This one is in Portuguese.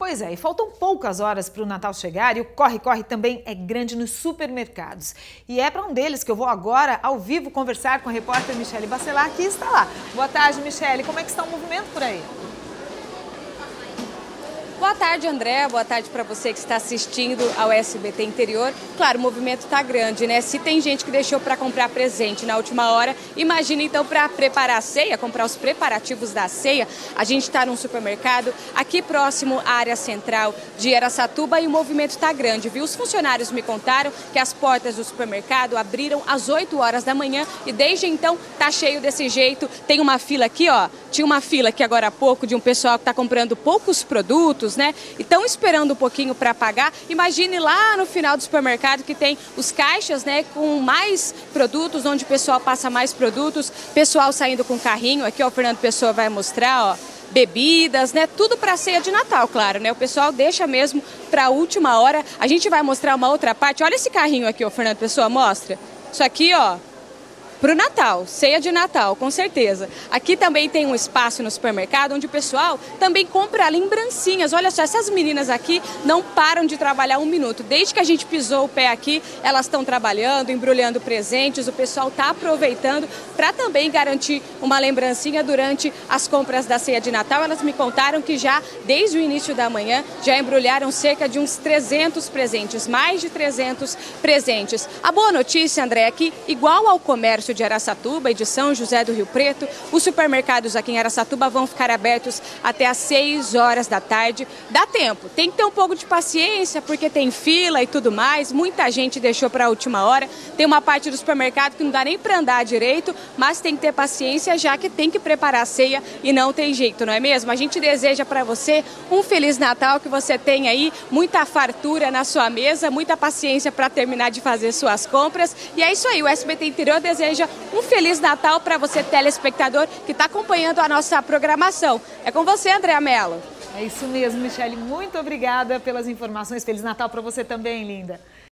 Pois é, e faltam poucas horas para o Natal chegar e o corre-corre também é grande nos supermercados. E é para um deles que eu vou agora, ao vivo, conversar com a repórter Michele Bacelar, que está lá. Boa tarde, Michele. Como é que está o movimento por aí? Boa tarde, André. Boa tarde para você que está assistindo ao SBT Interior. Claro, o movimento está grande, né? Se tem gente que deixou para comprar presente na última hora, imagina então para preparar a ceia, comprar os preparativos da ceia. A gente está num supermercado aqui próximo à área central de Araçatuba e o movimento está grande, viu? Os funcionários me contaram que as portas do supermercado abriram às 8 horas da manhã e desde então tá cheio desse jeito. Tem uma fila aqui, ó. Tinha uma fila aqui agora há pouco de um pessoal que está comprando poucos produtos, né? E estão esperando um pouquinho para pagar. Imagine lá no final do supermercado que tem os caixas, né, com mais produtos, onde o pessoal passa mais produtos, pessoal saindo com carrinho. Aqui, ó, o Fernando Pessoa vai mostrar, ó, bebidas, né? Tudo para ceia de Natal, claro, né? O pessoal deixa mesmo para a última hora. A gente vai mostrar uma outra parte. Olha esse carrinho aqui, ó, Fernando Pessoa, mostra. Isso aqui, ó, para o Natal, ceia de Natal, com certeza. Aqui também tem um espaço no supermercado onde o pessoal também compra lembrancinhas. Olha só, essas meninas aqui não param de trabalhar um minuto. Desde que a gente pisou o pé aqui, elas estão trabalhando, embrulhando presentes. O pessoal está aproveitando para também garantir uma lembrancinha durante as compras da ceia de Natal. Elas me contaram que já, desde o início da manhã, já embrulharam cerca de uns 300 presentes, mais de 300 presentes. A boa notícia, André, é que, igual ao comércio de Araçatuba e de São José do Rio Preto, os supermercados aqui em Araçatuba vão ficar abertos até às 6 horas da tarde. Dá tempo, tem que ter um pouco de paciência, porque tem fila e tudo mais, muita gente deixou para a última hora. Tem uma parte do supermercado que não dá nem para andar direito, mas tem que ter paciência, já que tem que preparar a ceia e não tem jeito, não é mesmo? A gente deseja para você um Feliz Natal, que você tenha aí muita fartura na sua mesa, muita paciência para terminar de fazer suas compras. E é isso aí, o SBT Interior deseja um Feliz Natal para você, telespectador, que está acompanhando a nossa programação. É com você, Andréa Mello. É isso mesmo, Michele. Muito obrigada pelas informações. Feliz Natal para você também, linda.